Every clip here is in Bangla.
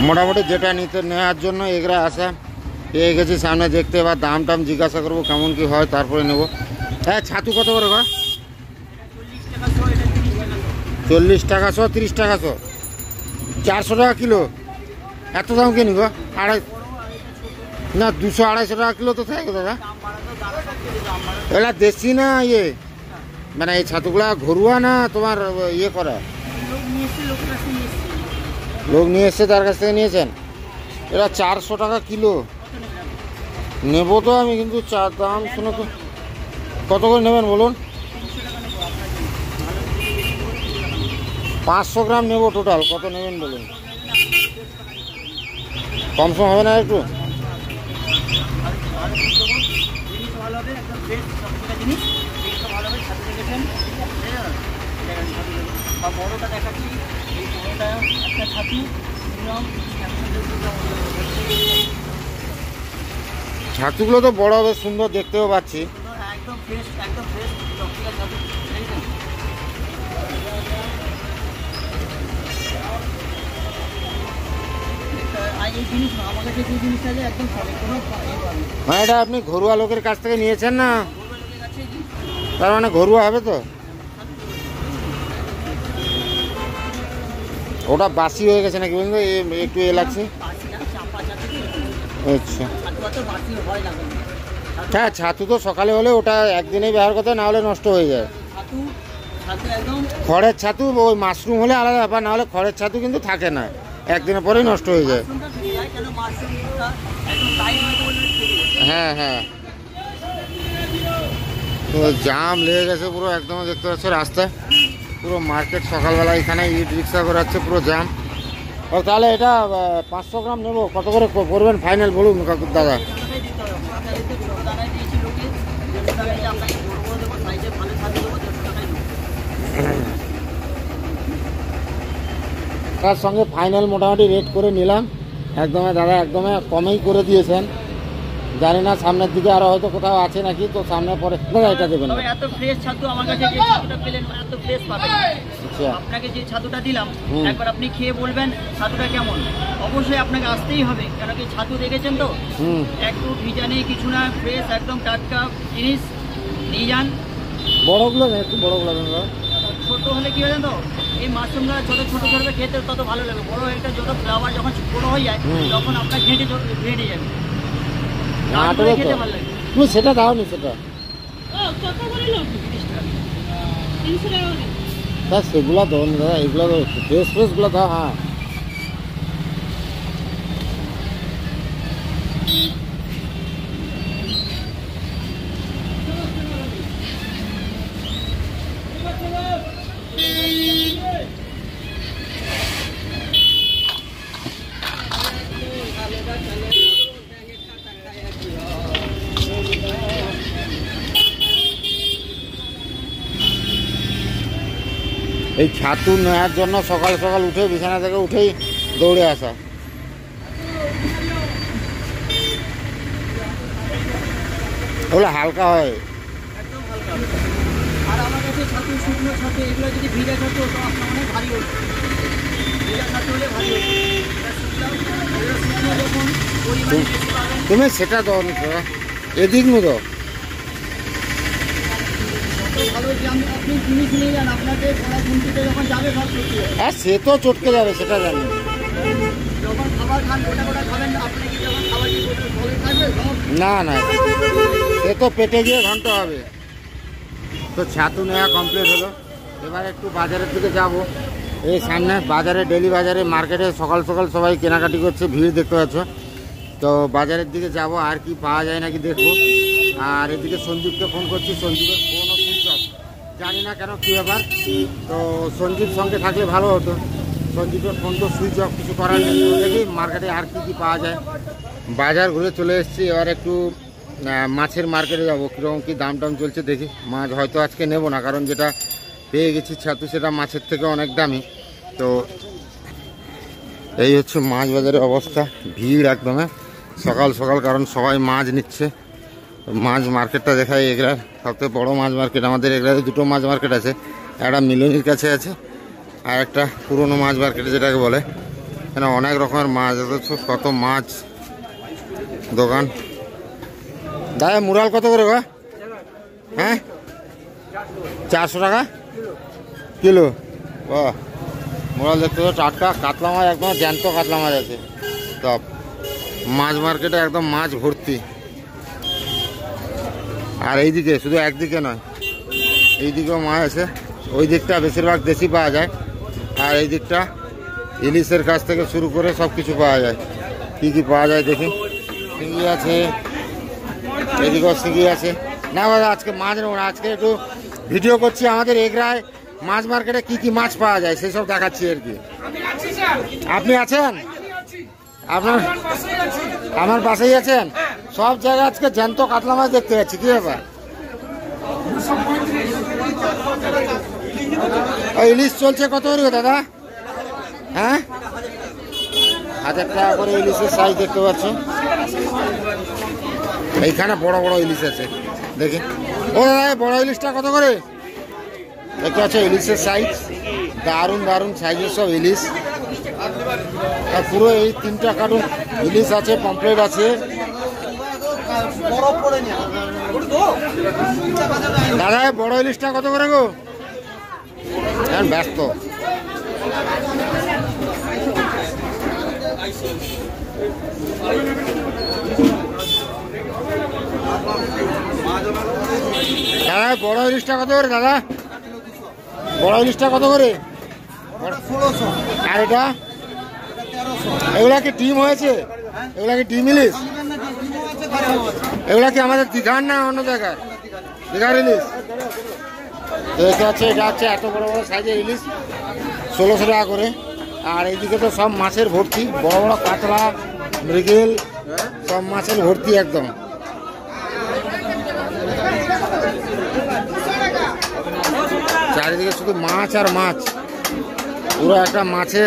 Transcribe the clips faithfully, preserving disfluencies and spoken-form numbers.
মোটামুটি যেটা নিতে নেওয়ার জন্য এগুলো আসা পেয়ে গেছি সামনে দেখতে, এবার দাম টাম জিজ্ঞাসা করবো কেমন কি হয় তারপরে নেবো। হ্যাঁ ছাতু কত করে গো? চল্লিশ টাকা শো, তিরিশ টাকা শো, চারশো টাকা কিলো। এত দাম কিনি গো? আড়াই না দুশো আড়াইশো টাকা কিলো তো থাকে দাদা। এগুলা দেশি না ইয়ে মানে এই ছাতুগুলা ঘরুয়া না তোমার ইয়ে করা? লোক নিয়ে এসছে তার কাছ থেকে নিয়েছেন? এরা চারশো টাকা কিলো নেবো তো আমি, কিন্তু চা দাম শুনে তো। কত করে নেবেন বলুন? পাঁচশো গ্রাম নেবো টোটাল। কত নেবেন বলুন? কম সম হবে না একটু? ছাতুগুলো তো বড় হবে, সুন্দর দেখতেও পাচ্ছি। মানে এটা আপনি ঘরোয়া লোকের কাছ থেকে নিয়েছেন না? তার মানে ঘরোয়া হবে তো? ওটা বাসি হয়ে গেছে নাকি বুঝলেন? একটু এ লাগছে। আচ্ছা হ্যাঁ, ছাতু তো সকালে হলে ওটা একদিনেই ব্যবহার করতে, না হলে নষ্ট হয়ে যায়। খড়ের ছাতু ওই মাশরুম হলে আলাদা ব্যাপার, না হলে খড়ের ছাতু কিন্তু থাকে না, একদিনের পরেই নষ্ট হয়ে যায়। হ্যাঁ হ্যাঁ, তো জাম লেগে গেছে পুরো একদম, দেখতে পাচ্ছ রাস্তায় পুরো মার্কেট সকালবেলা এখানে ইট রিক্সা করাচ্ছে, পুরো জাম। ও তাহলে এটা পাঁচশো গ্রাম নেবো, কত করে করবেন ফাইনাল বলুন কাকু দাদা? তার সঙ্গে ফাইনাল মোটামুটি রেট করে নিলাম একদম দাদা, একদম কমেই করে দিয়েছেন। জানি না সামনের দিকে আরো হয়তো কোথাও আছে নাকি, তো সামনে পরে দাদা এটা দেবেন। এত ফ্রেশ ছাতু আমার কাছে যে ছাতুটা পেলেন এত ফ্রেশ পাবেন। আচ্ছা আপনাকে যে ছাতুটা দিলাম একবার আপনি খেয়ে বলবেন ছাতুটা কেমন। অবশ্যই আপনাকে আসতেই হবে, কারণ কি ছাতু দেখেছেন তো, একটু ভিজা নেই কিছু না, ফ্রেশ একদম টাটকা জিনিস। নিয়ে যান। বড়গুলো না, একটু বড়গুলো দেন। ছোট হলে কি হয় তো, এই মাশরুমগুলো ছোট ছোট ধরবে খেতে তত ভালো লাগে। বড় একটা যত ফ্লাওয়ার যখন বড় হয়ে যায় তখন আপনার ঘেঁটে ঘেঁটে যাবে, খেতে ভালো লাগে। তুমি সেটা দাও নি, সেটা সেগুলা দাও না দাদা, এগুলো ফ্রেশ ফ্রেশ গুলো দাও। হ্যাঁ এই ছাতু নেওয়ার জন্য সকাল সকাল উঠে বিছানা থেকে উঠেই দৌড়ে আসা। ওগুলো হালকা হয় একদম হালকা। আর আমার কাছে ছাতু শুকনো ছাতু এগুলো যদি ভিজা ছাতু তো আপনার অনেক ভারী হতো, ভিজা ছাতু হলে ভারী হতো। তুমি সেটা দাও না, এদিক নু দাও। আপনি জিনিস নিয়ে যান, আপনাকে যখন যাবে সব চটকে যাবে। হ্যাঁ সে তো চটকে যাবে, সেটা জানি। যখন খাবার খান গোটা গোটা খাবেন, আপনি কি যখন খাবার থাকবে না না, সে তো পেটে গিয়ে ঘন্ট হবে। তো ছাতু নেওয়া কমপ্লিট হলো, এবার একটু বাজারের দিকে যাব। এই সামনে বাজারে, ডেলি বাজারে মার্কেটে সকাল সকাল সবাই কেনাকাটি করছে, ভিড় দেখতে পাচ্ছ। তো বাজারের দিকে যাব, আর কি পাওয়া যায় নাকি দেখবো। আর এদিকে সঞ্জীবকে ফোন করছি, সঞ্জীবের ফোনও সুইচ অফ, জানি না কেন কী ব্যাপার। তো সঞ্জীব সঙ্গে থাকলে ভালো হতো, সঞ্জীবের ফোন তো সুইচ অফ, কিছু করার নেই। তো দেখি মার্কেটে আর কি কি পাওয়া যায়। বাজার ঘুরে চলে এসেছি, এবার একটু মাছের মার্কেটে যাবো, কীরকম কী দাম টাম চলছে দেখি। মাছ হয়তো আজকে নেব না, কারণ যেটা পেয়ে গেছি ছাতু সেটা মাছের থেকে অনেক দামি। তো এই হচ্ছে মাছ বাজারের অবস্থা, ভিড় একদম সকাল সকাল, কারণ সবাই মাছ নিচ্ছে। মাছ মার্কেটটা দেখায়, এগুলার সবথেকে বড়ো মাছ মার্কেট আমাদের। এগুলাতে দুটো মাছ মার্কেট আছে, একটা মিলনির কাছে আছে আর একটা পুরনো মাছ মার্কেট যেটাকে বলে। এখানে অনেক রকমের মাছ আছে, কত মাছ দোকান। দাদা মুরাল কত করে গো? হ্যাঁ চারশো টাকা কিলো। বাহ, মুরাল দেখতে পাচ্ছ টাটকা, কাতলা মাছ একদম জ্যান্ত কাতলা মাছ আছে সব। মাছ মার্কেটে একদম মাছ ভর্তি। আর এইদিকে শুধু একদিকে নয়, এই দিকেও মাছ আছে। ওই দিকটা বেশিরভাগ দেশি পাওয়া যায়, আর এই দিকটা ইলিশের কাছ থেকে শুরু করে সব কিছু পাওয়া যায়। কি কি পাওয়া যায় দেখি। শিঙি আছে, এদিকেও শিঙি আছে। না দাদা আজকে মাছ নেব না, আজকে একটু ভিডিও করছি আমাদের এগরায় মাছ মার্কেটে কি কি মাছ পাওয়া যায় সেই সব দেখাচ্ছি আর কি। আপনি আছেন? আপনার আমার পাশেই আছেন? সব জায়গায় আজকে জ্যান্ত কাতলা মাছ দেখতে পাচ্ছি, কি ব্যাপার? ইলিশ চলছে কত করে দাদা? হ্যাঁ হাজার টাকা করে ইলিশের সাইজ দেখতে পাচ্ছ। এইখানে বড় বড় ইলিশ আছে দেখি। ও দাদা বড় ইলিশটা কত করে দেখতে পাচ্ছ? ইলিশের সাইজ দারুণ দারুণ সাইজের সব ইলিশ। আর পুরো এই তিনটা কার্টুন ইলিশ আছে, পমফ্রেট আছে। দাদা বড় ইলিশটা কত করে গো? হ্যাঁ ব্যস্ত। দাদা বড় ইলিশটা কত করে দাদা? বড় ইলিশটা কত করে? আর এটা এগুলা কি ডিম হয়েছে? এগুলা কি ডিম ইলিশ? এগুলা কি আমাদের দীঘার না অন্য জায়গার? দীঘার ইলিশ দেখতে পাচ্ছে। এটা হচ্ছে এত বড় বড় সাইজের ইলিশ, ষোলোশো টাকা করে। আর এইদিকে তো সব মাছের ভর্তি, বড় বড় কাতলা, মৃগেল, সব মাছের ভর্তি একদম। চারিদিকে শুধু মাছ আর মাছ, পুরো একটা মাছের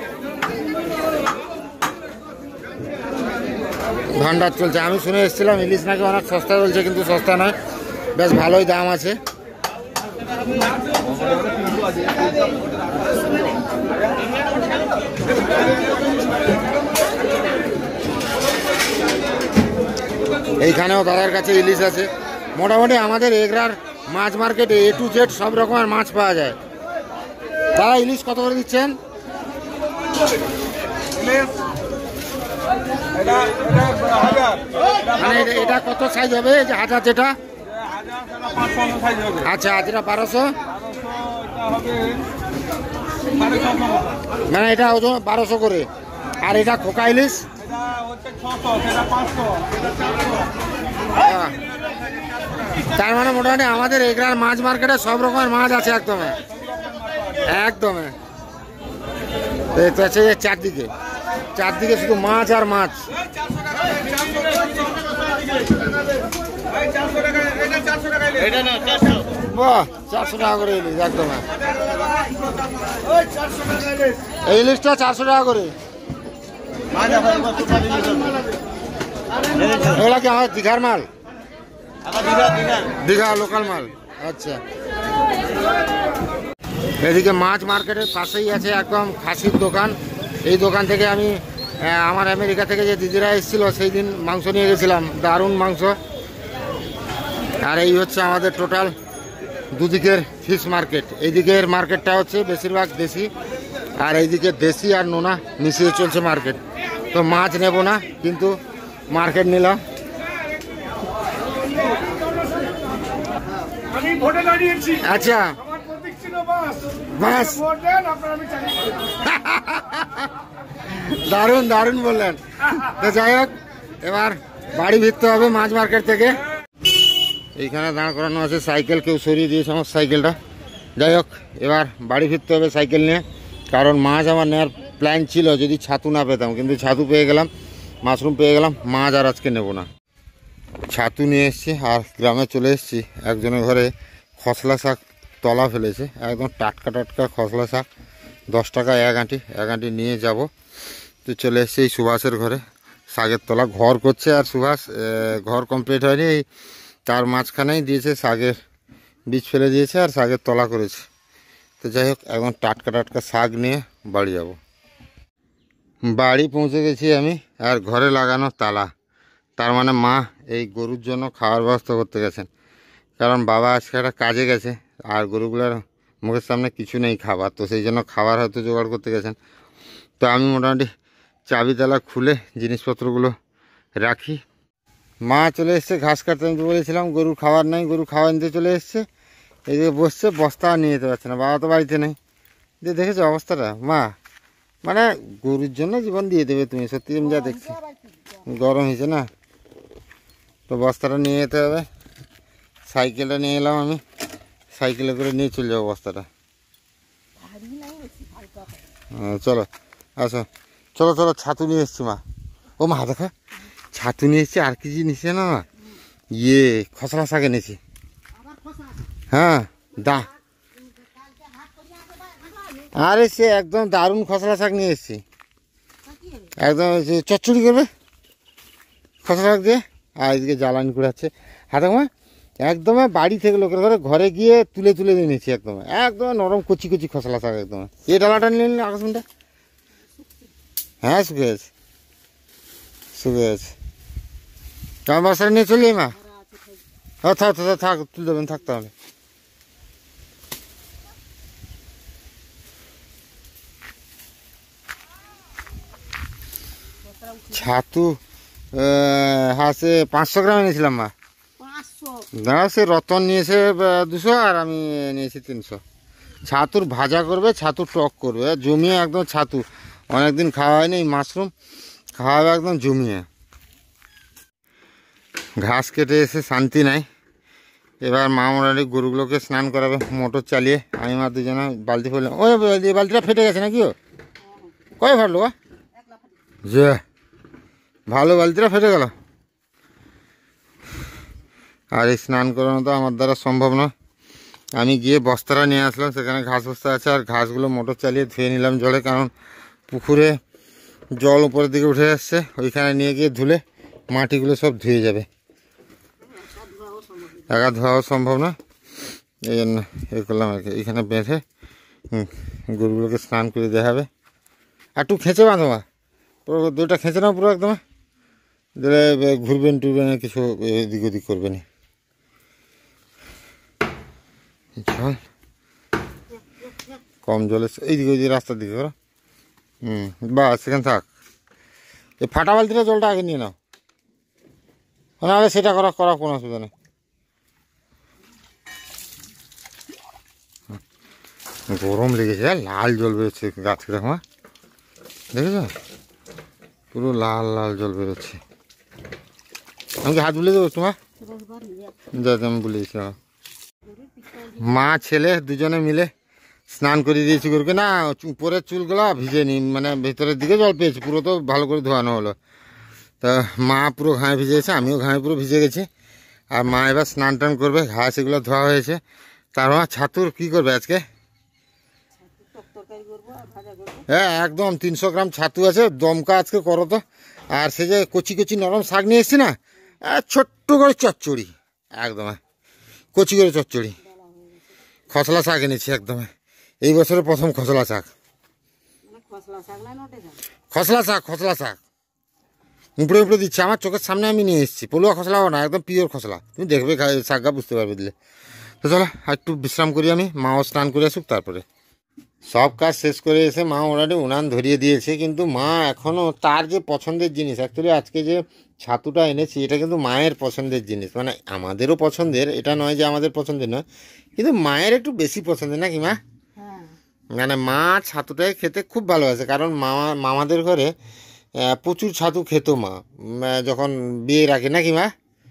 ভান্ডার চলছে। আমি শুনে এসেছিলাম ইলিশ নাকি অনেক সস্তা চলছে, কিন্তু সস্তা নয়, বেশ ভালোই দাম আছে। এইখানেও দাদার কাছে ইলিশ আছে। মোটামুটি আমাদের এগরার মাছ মার্কেটে এ টু জেড সব রকমের মাছ পাওয়া যায়। দাদা ইলিশ কত করে দিচ্ছেন? মানে এটা কত সাইজ হবে? যে হাজার যেটা, আচ্ছা যেটা বারোশো, মানে এটা ওজন বারোশো করে। আর এটা খোকা ইলিশ তার মানে মোটামুটি আমাদের এগরার মাছ মার্কেটে সব রকমের মাছ আছে একদম একদম। দেখতে পাচ্ছে যে চারদিকে চারদিকে শুধু মাছ আর মাছ। বাহ, চারশো টাকা করে ইলিশ একদম। এই ইলিশটা চারশো টাকা করে। এগুলা কি আমার দীঘার মাল? দীঘা লোকাল মাল, আচ্ছা। এদিকে মাছ মার্কেটের পাশেই আছে একদম খাসির দোকান। এই দোকান থেকে আমি আমার আমেরিকা থেকে যে দিদিরা এসেছিল সেই দিন মাংস নিয়ে গেছিলাম, দারুণ মাংস। আর এই হচ্ছে আমাদের টোটাল দুদিকের ফিশ মার্কেট। এইদিকের মার্কেটটা হচ্ছে বেশিরভাগ দেশি, আর এইদিকে দেশি আর নোনা মিশিয়ে চলছে মার্কেট। তো মাছ নেব না, কিন্তু মার্কেট নিলাম। আচ্ছা বাস, দারুণ দারুণ বললেন। তো যাই হোক, এবার বাড়ি ফিরতে হবে মাছ মার্কেট থেকে। এইখানে দাঁড় করানো আছে সাইকেল, কেউ সরিয়ে দিয়েছে আমার সাইকেলটা। যাই হোক, এবার বাড়ি ফিরতে হবে সাইকেল নিয়ে, কারণ মাছ আমার নেওয়ার প্ল্যান ছিল যদি ছাতু না পেতাম, কিন্তু ছাতু পেয়ে গেলাম, মাশরুম পেয়ে গেলাম। মাছ আর আজকে নেব না। ছাতু নিয়ে এসেছি আর গ্রামে চলে এসেছি। একজনের ঘরে খসলা শাক তলা ফেলেছে, একদম টাটকা টাটকা খসলা শাক, দশ টাকা এক আঁটি। এক আঁটি নিয়ে যাব। তো চলে এসেছি এই সুভাষের ঘরে, শাকের তলা ঘর করছে। আর সুভাষ ঘর কমপ্লিট হয়নি, এই তার মাঝখানেই দিয়েছে শাকের বীজ ফেলে দিয়েছে আর শাকের তলা করেছে। তো যাই হোক, একদম টাটকা টাটকা শাক নিয়ে বাড়ি যাব। বাড়ি পৌঁছে গেছি আমি, আর ঘরে লাগানো তালা। তার মানে মা এই গরুর জন্য খাওয়ার ব্যবস্থা করতে গেছেন, কারণ বাবা আজকে একটা কাজে গেছে আর গরুগুলোর মুখের সামনে কিছু নেই খাবার, তো সেই জন্য খাবার হয়তো জোগাড় করতে গেছেন। তো আমি মোটামুটি চাবি তালা খুলে জিনিসপত্রগুলো রাখি। মা চলে এসছে ঘাস কাটতে, আমি তো বলেছিলাম গরুর খাবার নেই, গরু খাবার নিতে চলে এসছে, এদিকে বসছে, বস্তা নিয়ে যেতে পারছে না, বাবা তো বাড়িতে নেই। যে দেখেছো অবস্থাটা মা, মানে গরুর জন্য জীবন দিয়ে দেবে তুমি, সত্যি আমি যা দেখছি। গরম হয়েছে না, তো বস্তাটা নিয়ে যেতে হবে। সাইকেলটা নিয়ে এলাম আমি, সাইকেলে করে নিয়ে চলে যাবো বস্তাটা। চলো আসো, চলো চলো, ছাতু নিয়ে এসছি মা। ও মা দেখো ছাতু নিয়ে এসছি, আর কি জিনিস না মা, ইয়ে খসলা শাক এনেছি। হ্যাঁ দা, আরে সে একদম দারুণ খসলা শাক নিয়ে এসছি, একদম চচ্চড়ি করবে খসলা শাক দিয়ে। আর এদিকে জ্বালানি কুড়াচ্ছে হাতে মা, একদম বাড়ি থেকে লোকের ঘরে ঘরে গিয়ে তুলে তুলে এনেছি, একদম একদম নরম কচি কচি খসলা শাক একদম। এই ডালাটা নিয়ে নিন আকস্মিনটা, হ্যাঁ শুকে আছে শুকে আছে। আমার বাসায় নিয়ে চলে মা, ও থাক থাক থাক, তুলে দেবেন, থাক তাহলে। ছাতু হ্যাঁ সে পাঁচশো গ্রাম এনেছিলাম মা। না সে রতন নিয়েছে দুশো আর আমি নিয়েছি তিনশো। ছাতুর ভাজা করবে, ছাতু টক করবে, জমিয়ে একদম ছাতু, অনেকদিন খাওয়া হয়নি, মাশরুম খাওয়াবে একদম জমিয়ে। ঘাস কেটে এসে শান্তি নাই, এবার মা মোটামুটি গরুগুলোকে স্নান করাবে মোটর চালিয়ে। আমি মা দুজনে বালতি ফেললাম। ওই বালতিটা ফেটে গেছে নাকি? ও কয় ফাটলো গো? যে ভালো বালতিটা ফেটে গেল। আর এই স্নান করানো তো আমার দ্বারা সম্ভব নয়। আমি গিয়ে বস্তাটা নিয়ে আসলাম, সেখানে ঘাস বস্তা আছে, আর ঘাসগুলো মোটর চালিয়ে ধুয়ে নিলাম জলে, কারণ পুকুরে জল উপরের দিকে উঠে যাচ্ছে, ওইখানে নিয়ে গিয়ে ধুলে মাটিগুলো সব ধুয়ে যাবে, একা ধোয়াও সম্ভব না, এই জন্য এ করলাম আর কি। এইখানে বেঁধে গরুগুলোকে স্নান করে দেওয়া হবে। আর একটু খেঁচে বাঁধো মা, পুরো দুটা খেঁচে নাও পুরো একদম, দিলে ঘুরবেন টুরবেন কিছু এদিক ওদিক করবে না। জল কম জলে এইদিকে ওইদিকে রাস্তার দিকে করো, হুম বা সেখানে থাক। এই ফাটা বালতিটা জলটা আগে নিয়ে নাও, নাহলে সেটা করা করা কোনো অসুবিধা নেই। গরম লেগেছে, লাল জল বেরোচ্ছে গাছ দেখো মা, দেখেছ পুরো লাল লাল জল বেরোচ্ছে। আমাকে হাত বুলিয়ে দেবো তোমার, যাতে আমি বুলিয়েছি। মা ছেলে দুজনে মিলে স্নান করে দিয়েছি গরুকে। না উপরের চুলগুলো ভিজে নি, মানে ভেতরের দিকে জল পেয়েছি, পুরো তো ভালো করে ধোয়ানো হলো। তা মা পুরো ঘায়ে ভিজেছে, আমিও ঘায়ে পুরো ভিজে গেছি। আর মা এবার স্নান টান করবে, ঘাস এগুলো ধোয়া হয়েছে। তার মা ছাতুর কী করবে আজকে? হ্যাঁ একদম তিনশো গ্রাম ছাতু আছে, দমকা আজকে করো তো। আর সে যে কচি কচি নরম শাক নিয়ে এসছি না, ছোট্ট করে চচ্চড়ি, একদম কচি করে চচ্চড়ি। খসলা শাক এনেছি একদম, এই বছরের প্রথম খসলা শাক। খসলা শাক খসলা শাক উপরে উপরে দিচ্ছে, আমার চোখের সামনে আমি নিয়ে এসেছি। পলুয়া খসলাও না, একদম পিওর খসলা, তুমি দেখবে শাকটা বুঝতে পারবে দিলে। তো চলো একটু বিশ্রাম করি আমি, মাও স্নান করে আসুক তারপরে। সব কাজ শেষ করে এসে মা অলরেডি উনান ধরিয়ে দিয়েছে, কিন্তু মা এখনও তার যে পছন্দের জিনিস, অ্যাকচুয়ালি আজকে যে ছাতুটা এনেছি এটা কিন্তু মায়ের পছন্দের জিনিস, মানে আমাদেরও পছন্দের, এটা নয় যে আমাদের পছন্দের নয়, কিন্তু মায়ের একটু বেশি পছন্দের নাকি মা? মানে মা ছাতুটাই খেতে খুব ভালোবাসে, কারণ মামা মামাদের ঘরে প্রচুর ছাতু খেত মা যখন বিয়ের আগে, নাকি মা?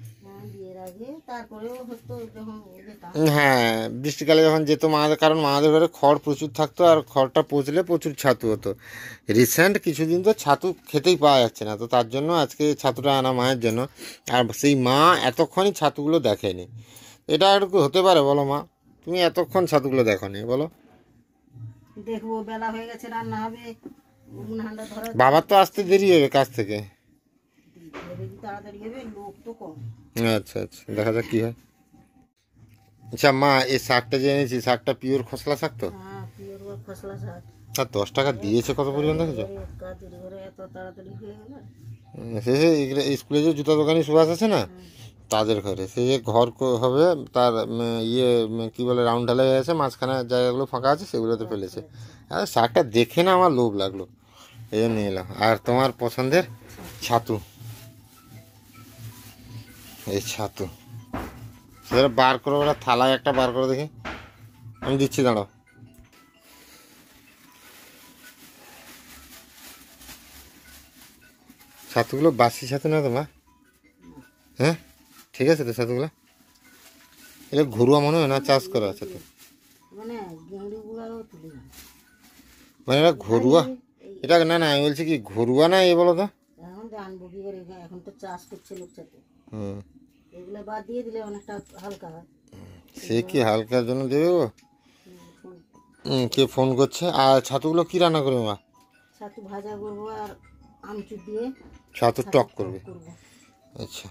হ্যাঁ বৃষ্টিকালে যখন যেত মামাদের, কারণ মামাদের ঘরে খড় প্রচুর থাকতো, আর খড়টা পচলে প্রচুর ছাতু হতো। রিসেন্ট কিছুদিন তো ছাতু খেতেই পাওয়া যাচ্ছে না, তো তার জন্য আজকে ছাতুটা আনা মায়ের জন্য। আর সেই মা এতক্ষণই ছাতুগুলো দেখেনি, এটা আর কি হতে পারে বলো মা? তুমি এতক্ষণ ছাতুগুলো দেখোনি, বলো? দেখবো, বেলা হয়ে গেছে, রান্না হবে, বাবার তো আসতে দেরি হবে কাজ থেকে, তাড়াতাড়ি হবে, লোক তো কম। আচ্ছা আচ্ছা, দেখা যাক কি হয়। আচ্ছা মা, এই শাকটা যে এনেছি শাকটা পিওর খসলা শাক তো? হ্যাঁ পিওর খসলা শাক। আর দশ টাকা দিয়েছে কত পরিমাণ দেখেছো? কাজের ঘরে এত তাড়াতাড়ি হয়ে গেল। সে যে এগুলো- স্কুলে যে জুতা দোকানি সুভাষ আছে না, তাদের ঘরে সে যে ঘর ক- হবে তার উম, ইয়ে উম, কি বলে রাউন্ড ঢালাই হয়ে আছে, মাঝখানে জায়গাগুলো ফাঁকা আছে সেগুলোতে ফেলেছে। আর শাকটা দেখে না আমার লোভ লাগলো, এই জন্য নিয়ে এলাম। আর তোমার পছন্দের ছাতু, এই ছাতু সেটা বার করো, ওরা থালায় একটা বার করে দেখি, আমি দিচ্ছি দাঁড়াও। ছাতুগুলো বাসি ছাতু না তোমার? হ্যাঁ ঠিক আছে তো ছাতুগুলো? এটা ঘরোয়া মনে হয় না চাষ করা ছাতু? মানে গেঁড়ি গুলাও তুলি না মানে এটা ঘরোয়া? এটা না না আমি বলছি কি ঘরোয়া না, এ বলো তো। এখন তো আনবো কি করে, এখন তো চাষ করছে লোক সাথে, হুম, এগুলো বাদ দিয়ে দিলে অনেকটা হালকা হয়। সে কি হালকার জন্য দেবে গো? হুম, কে ফোন করছে? আর ছাতুগুলো কি রান্না করবে মা? ছাতু ভাজা করবো আর আমচুর দিয়ে ছাতু টক করবে? করবো। আচ্ছা,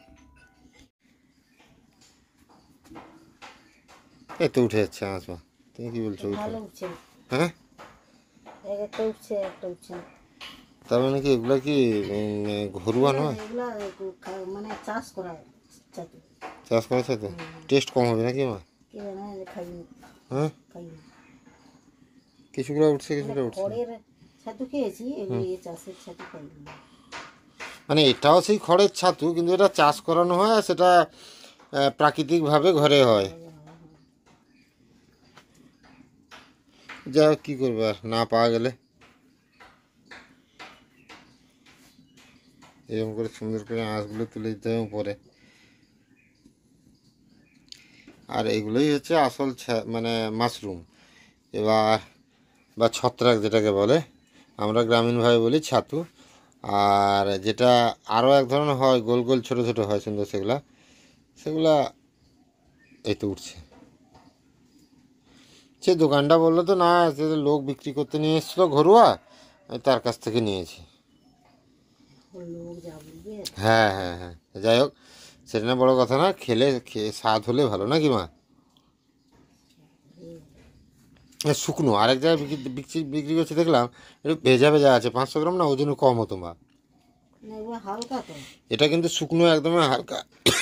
এই তো উঠে যাচ্ছে আঁচ মা, তুমি কি বলছো? উঠে? ভালো উঠছে, হ্যাঁ, এক একটা উঠছে একটা উঠছে না। তার মানে কি এগুলা কি উম, ঘরোয়া নয়? এগুলা খা- মানে চাষ করা ছাতু, চাষ করা ছাতু টেস্ট কম হবে নাকি মা? কে জানে, খাই হ্যাঁ, খাই না। কিছুগুলো উঠছে কিছুটা উঠছে। খড়ের ছাতু খেয়েছি, এগুলো এই চাষের ছাতু খাই না। মানে এটাও সেই খড়ের ছাতু, কিন্তু এটা চাষ করানো হয় আর সেটা আহ, প্রাকৃতিকভাবে ঘরে হয়। যা হোক, কী করবে আর না পাওয়া গেলে। এরকম করে সুন্দর করে আঁশগুলো তুলে দিতে হবে পরে। আর এগুলোই হচ্ছে আসল ছা- মানে মাশরুম এবার, বা ছত্রাক যেটাকে বলে, আমরা গ্রামীণভাবে বলি ছাতু। আর যেটা আরও এক ধরনের হয়, গোল গোল ছোটো ছোটো হয় সুন্দর, সেগুলা সেগুলা এই তো উঠছে। সে দোকানটা বললো তো না, সে তো লোক বিক্রি করতে নিয়ে এসেছিলো ঘরোয়া, আমি তার কাছ থেকে নিয়েছি। লোক যা বলবে। হ্যাঁ হ্যাঁ হ্যাঁ, যাই হোক সেটা না বড় কথা না, খেলে খেয়ে স্বাদ হলে ভালো নাকি মা? এ শুকনো আরেক জায়গায় বিক্রি বিক্রি বিক্রি করছে দেখলাম, একটু ভেজা ভেজা আছে, পাঁচশো গ্রাম না, ওজনে কম হতো মা। না, এগুলো হালকা তো। এটা কিন্তু শুকনো একদমই হালকা।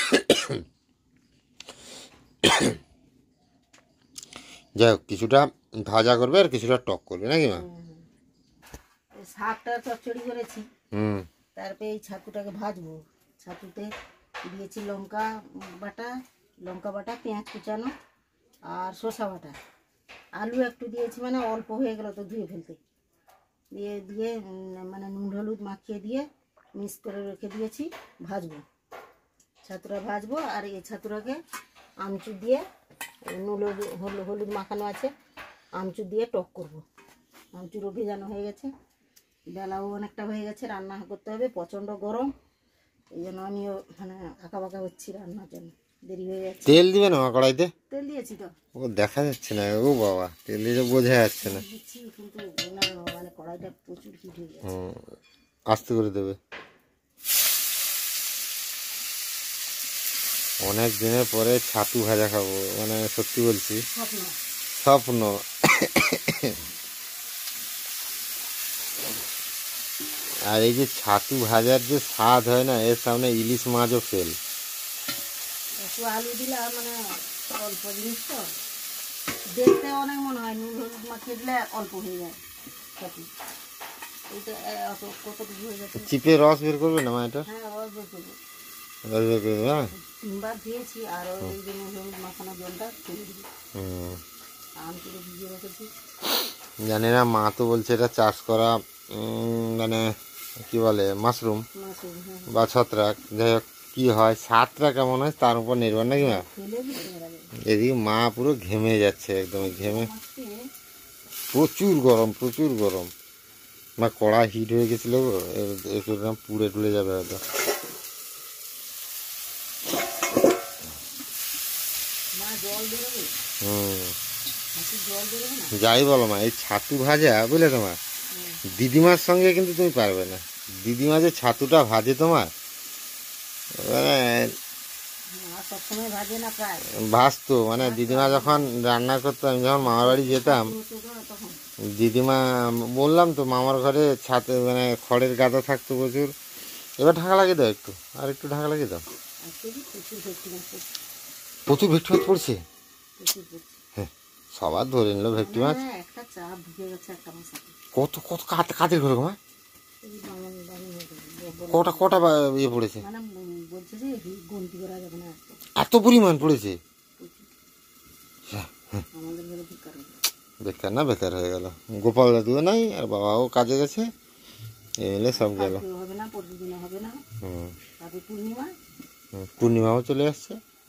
যাই হোক, কিছুটা ভাজা করবে আর কিছুটা টক করবে নাকি মা? এই শাকটা চচ্চড়ি করেছি, হুম, তারপরে এই ছাতুটাকে ভাজবো। ছাতুতে দিয়েছি লঙ্কা বাটা, লঙ্কা বাটা, পেঁয়াজ কুচানো আর শসা বাটা, আলু একটু দিয়েছি, মানে অল্প হয়ে গেল তো ধুয়ে ফেলতে, দিয়ে দিয়ে উম, মানে নুন হলুদ মাখিয়ে দিয়ে মিক্স করে রেখে দিয়েছি, ভাজবো। ছাতুটা ভাজবো আর এই ছাতুটাকে আমচুর দিয়ে, নুন হলুদ হলুদ মাখানো আছে, আমচুর দিয়ে টক করবো। আমচুরও ভেজানো হয়ে গেছে, বেলাও অনেকটা হয়ে গেছে, রান্না করতে হবে, প্রচণ্ড গরম, এই জন্য আমিও মানে আঁকা বাঁকা হচ্ছি রান্নার জন্য, দেরি হয়ে যাচ্ছে। তেল দিবে না মা কড়াইতে? তেল দিয়েছি তো, ও দেখা যাচ্ছে না, ও বাবা তেল দিয়ে তো বোঝা যাচ্ছে না। দিচ্ছি, কিন্তু না, মানে কড়াইটা প্রচুর হিট হয়ে যাচ্ছে। হুম, আস্তে করে দেবে। অনেক দিনের পরে ছাতু ভাজা খাবো, মানে সত্যি বলছি, স্বপ্ন। স্বপ্ন। আর এই যে ছাতু ভাজার যে স্বাদ হয় না, এর সামনে ইলিশ মাছও ফেল। একটু আলু দিলাম, মানে অল্প জিনিস তো, দেখতে অনেক মনে হয়, নুন হলুদ মাখিয়ে দিলে অল্প হয়ে যায় ছাতু, এইটা এ- অত কতটুকু হয়ে যাচ্ছে। চিপে রস বের করবে না মা এটা? হ্যাঁ, রস বের করবো। রস বের করবে, হ্যাঁ। তিনবার দিয়েছি, আর ওই যে নুন হলুদ মাখানো জলটা ফেলে দিবি, হুম, আমচুরে ভিজিয়ে রেখেছি। জানি না, মা তো বলছে এটা চাষ করা উম, মানে কি বলে মাশরুম মাশরুম, হ্যাঁ, বা ছত্রাক, যাই হোক কি হয় স্বাদটা কেমন হয় তার উপর নির্ভর নাকি মা? ফেলে দিতে হবে। এদিকে মা পুরো ঘেমে যাচ্ছে, একদম ঘেমে, মাছকে প্রচুর গরম প্রচুর গরম। মা কড়া হিট হয়ে গেছিল গো, একটু পুড়ে টুলে যাবে হয়তো। মা জল বেরোবে, হুম, হাঁচির জল বেরোবে না। যাই বলো মা, এই ছাতু ভাজা বুঝলে তোমার, দিদিমার সঙ্গে কিন্তু তুমি পারবে না। দিদিমা যে ছাতুটা ভাজে তোমার, মানে আর সবসময় ভাজে না প্রায়, ভাজতো, মানে দিদিমা যখন রান্না করতো, আমি যখন মামার বাড়ি যেতাম, হতো তো তখন দিদিমা বললাম তো মামার ঘরে ছাতে মানে খড়ের গাদা থাকতো প্রচুর। এবার ঢাকা লাগিয়ে দাও, একটু আর একটু ঢাকা লাগিয়ে দাও। আজকে প্রচুর ভেটকি মাছ পড়ছে, প্রচুর ভেটকি মাছ পড়ছে। প্রচুর পড়ছে। হ্যাঁ, সবার ধরে নিল ভেটকি মাছ। মানে একটা চাপ ঢুকে গেছে একটা মাছ হাতে। কত কত কাত কাতের ঘরে মা? এই বামন বামন হয়ে গেছে। কটা কটা বা- ইয়ে পড়েছে? মানে উম বলছে যে হি- গন্তি করা যাবে না এত এত পরিমাণ পড়েছে? প্রচুর। হ্যাঁ, আমাদের ঘরে ভিক্ষার হয়ে গেছে। বেকার না বেকার হয়ে গেল। গোপাল দাদুও নাই আর বাবাও কাজে গেছে, এলে সব গেল। কালকেও হবে না, পরশু দিনও হবে না, হুম তারপরে পূর্ণিমা। হুম, পূর্ণিমাও চলে আসছে।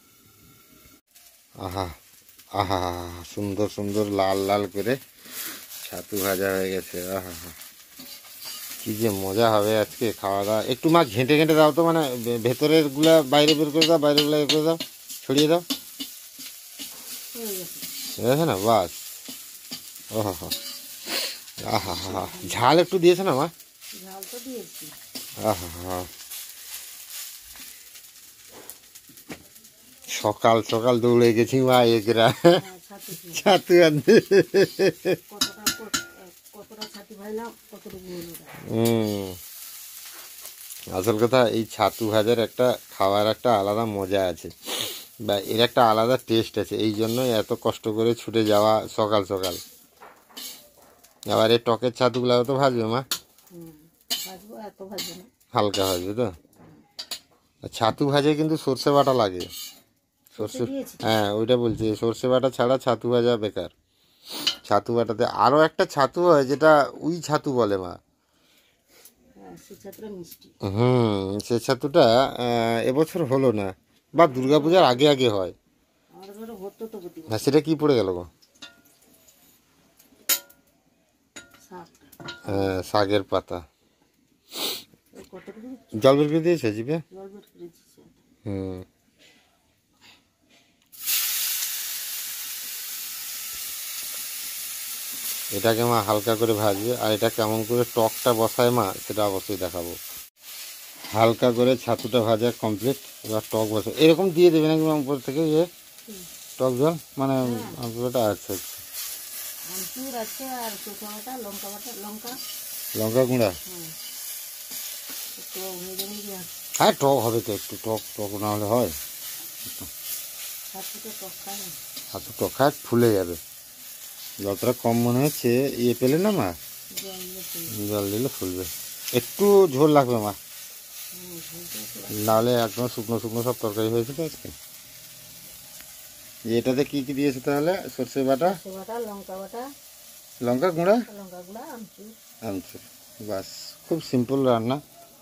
আহা আহা, সুন্দর সুন্দর লাল লাল করে ছাতু ভাজা হয়ে গেছে। আহা হা, কি যে মজা হবে আজকে খাওয়া দাওয়া। একটু মা ঘেঁটে ঘেঁটে দাও তো, মানে ভে- ভেতরের গুলা বাইরে বের করে দাও, বাইরের গুলা এ করে দাও, ছড়িয়ে দাও। হয়ে গেছে। ঠিক আছে না? বাস। ও হা হা, আহা হা, ঝাল একটু দিয়েছে না মা? ঝাল তো দিয়েছি। আহা হা, সকাল সকাল দৌড়ে গেছি মা এগরা হ্যাঁ, ছাতু দিয়ে। ছাতু আনতে। কতটা কত- কতটা ছাতু ভাজলাম, কতটুকু হলো ওটা। হুম, আসল কথা এই ছাতু ভাজার একটা খাওয়ার একটা আলাদা মজা আছে, বা এর একটা আলাদা টেস্ট আছে। এই জন্যই এত কষ্ট করে ছুটে যাওয়া সকাল সকাল। আবার এই টকের ছাতুগুলাও তো ভাজবে মা? হুম, ভাজবো, এত ভাজবো না। হালকা ভাজবে তো? আর ছাতু ভাজে কিন্তু সর্ষে বাটা লাগে। সর্ষে, দিয়েছি। হ্যাঁ ওইটা বলছি, সর্ষে বাটা ছাড়া ছাতু ভাজা বেকার। ছাতু বাটাতে আরও একটা ছাতু হয় যেটা উই ছাতু বলে মা। হ্যাঁ, সে ছাতুটা মিষ্টি। হুম, সে ছাতুটা আহ, এবছর হলো না, বা দুর্গাপূজার আগে আগে হয়। আমাদের ঘরে হতো তো প্রতি বছর। হ্যাঁ, সেটা কি পড়ে গেল গো? শাক। হ্যাঁ, শাকের পাতা। ওই কতটুকু জল বের করে দিয়েছে জিভে? জল বের করে দিচ্ছে। হুম, এটাকে মা হালকা করে ভাজবে, আর এটা কেমন করে টকটা বসায় মা সেটা অবশ্যই দেখাবো। হালকা করে ছাতুটা ভাজা কমপ্লিট, এবার টক বসে এরকম দিয়ে দেবে নাকি মা উপর থেকে? ইয়ে টক জল মানে পুরোটা? আচ্ছা আচ্ছা, আমচুর আছে আর শুকনো বাটা, লঙ্কা বাটা, লঙ্কা। লঙ্কা গুঁড়া। হ্যাঁ, একটু মেজে দিয়ে হ্যাঁ, টক হবে তো, একটু টক টক না হলে হয়? ছাতুতে টক খায় না। ছাতু টক খায় ফুলে যাবে। যতটা কম মনে হচ্ছে ইয়ে পেলে না মা, জল দিয়ে ফুল। জল দিলে ফুলবে। একটু ঝোল লাগবে মা, হুম, ঝোলটা একটু নাহলে একদম শুকনো শুকনো সব তরকারি হয়েছে তো আজকে। এটাতে কি কি দিয়েছে তাহলে? সর্ষে বাটা, সর্ষে বাটা, লঙ্কা বাটা, লঙ্কা গুঁড়া, লঙ্কা গুঁড়া, আমচুর। আমচুর, বাস। খুব সিম্পল রান্না।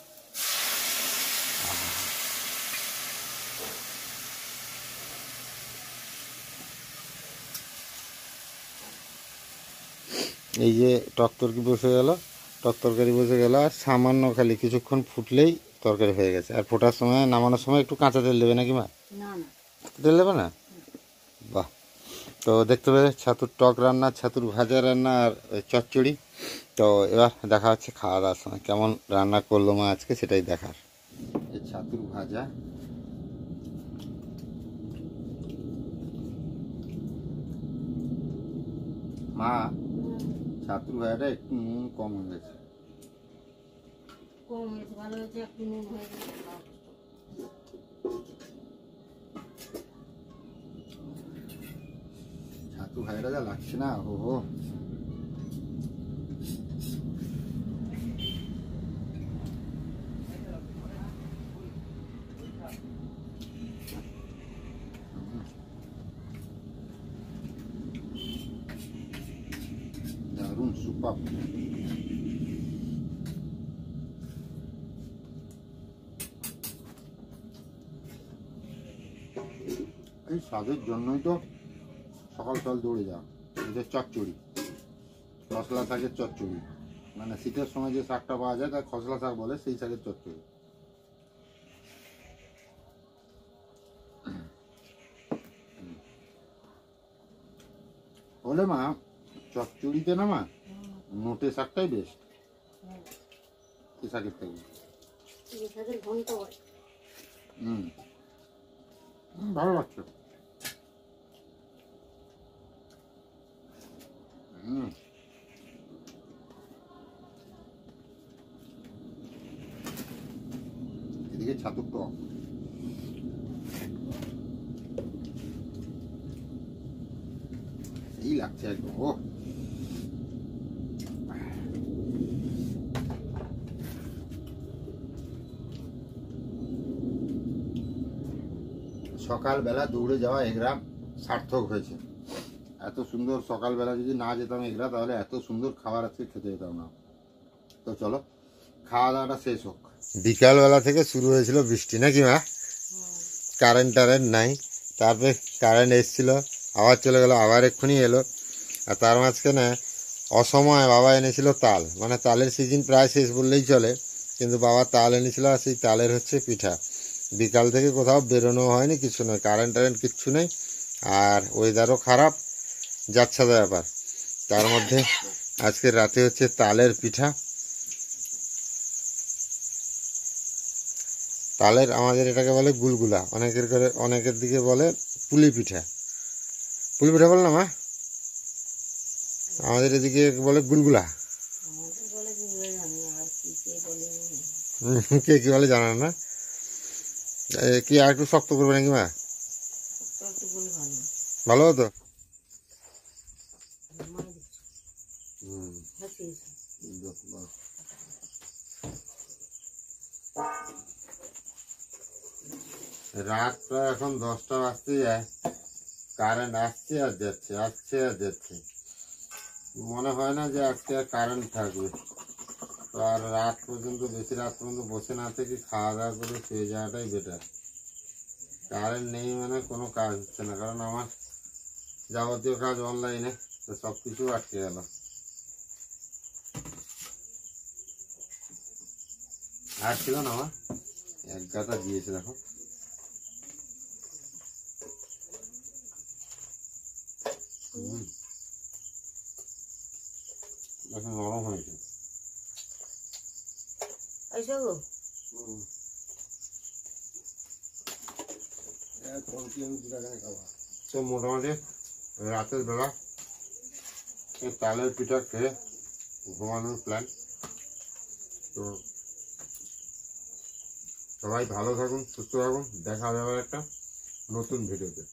এই যে টক তরকারি বসে গেল, টক তরকারি বসে গেল, আর সামান্য খালি কিছুক্ষণ ফুটলেই তরকারি হয়ে গেছে। আর ফোটার সময় নামানোর সময় একটু কাঁচা তেল দেবে নাকি মা? না না, তেল দেবে না? বাহ। তো দেখতে পেলে ছাতুর টক রান্না, ছাতুর ভাজা রান্না, আর ওই চচ্চড়ি। তো এবার দেখা হচ্ছে খাওয়া দাওয়ার সময় কেমন রান্না করলো মা আজকে, সেটাই দেখার। এই ছাতুর ভাজা, মা ছাতুর ভাজাটা একটু নুন কম হয়ে গেছে। কম হয়েছে, ভালো হয়েছে, একটু নুন হয়ে গেছে। ছাতু ভাজাটা যা লাগছে না, ও হো। দারুণ, সুপার। এই স্বাদের জন্যই তো সকাল সকাল দৌড়ে যাও। এটা চচ্চড়ি, খসলা শাকের চচ্চড়ি, মানে শীতের সময় যে শাকটা পাওয়া যায় তার খসলা শাক বলে, সেই শাকের চচ্চড়ি। বলে মা চচ্চড়িতে না মা নোটে শাকটাই বেস্ট এই শাকের থেকে। এই শাকের ঘন্ট হয়। হুম, ভালো লাগছে। হুম, এদিকে ছাতুর টক। এই লাগছে একদম। ও সকালবেলা দৌড়ে যাওয়া এগরা সার্থক হয়েছে। এত সুন্দর সকালবেলা যদি না যেতাম এগরা, তাহলে এত সুন্দর খাবার আজকে খেতে যেতাম না। তো চলো খাওয়া দাওয়াটা শেষ হোক। বিকালবেলা থেকে শুরু হয়েছিল বৃষ্টি, নাকি মা? কারেন্ট টারেন্ট নাই, তারপরে কারেন্ট এসেছিল, আবার চলে গেল, আবার এক্ষুনি এলো। আর তার মাঝখানে অসময়ে বাবা এনেছিল তাল, মানে তালের সিজন প্রায় শেষ বললেই চলে, কিন্তু বাবা তাল এনেছিল, আর সেই তালের হচ্ছে পিঠা। বিকাল থেকে কোথাও বেরোনো হয়নি, কিছু নয়, কারেন্ট টারেন্ট কিচ্ছু নেই, আর ওয়েদারও খারাপ, যাচ্ছাদা ব্যাপার। তার মধ্যে আজকে রাতে হচ্ছে তালের পিঠা। তালের আমাদের এটাকে বলে গুলগুলা, অনেকের করে অনেকের দিকে বলে পুলি পিঠা। পুলি পিঠা বলে না মা? আমাদের এদিকে বলে গুলগুলা। কে কি বলে জানা না। কি আর একটু শক্ত করবে নাকি মা? ভালো হতো। রাত প্রায় এখন দশটা বাজতে যায়, কারেন্ট আসছে আর যাচ্ছে, আসছে আর যাচ্ছে। মনে হয় না যে আজকে আর কারেন্ট থাকবে। তো আর রাত পর্যন্ত, বেশি রাত পর্যন্ত বসে না থেকে খাওয়া দাওয়া করে শুয়ে যাওয়াটাই বেটার। কারেন্ট নেই মানে কোনো কাজ হচ্ছে না, কারণ আমার যাবতীয় কাজ অনলাইনে, তো সব কিছু আটকে গেল। আর ছিল না আমার এক গাদা দিয়েছে, দেখো। এখন নরম হয়েছে। তো মোটামুটি রাতের বেলা এই তালের পিঠা খেয়ে ঘুমানোর প্ল্যান। তো সবাই ভালো থাকুন, সুস্থ থাকুন, দেখা যাবে একটা নতুন ভিডিওতে।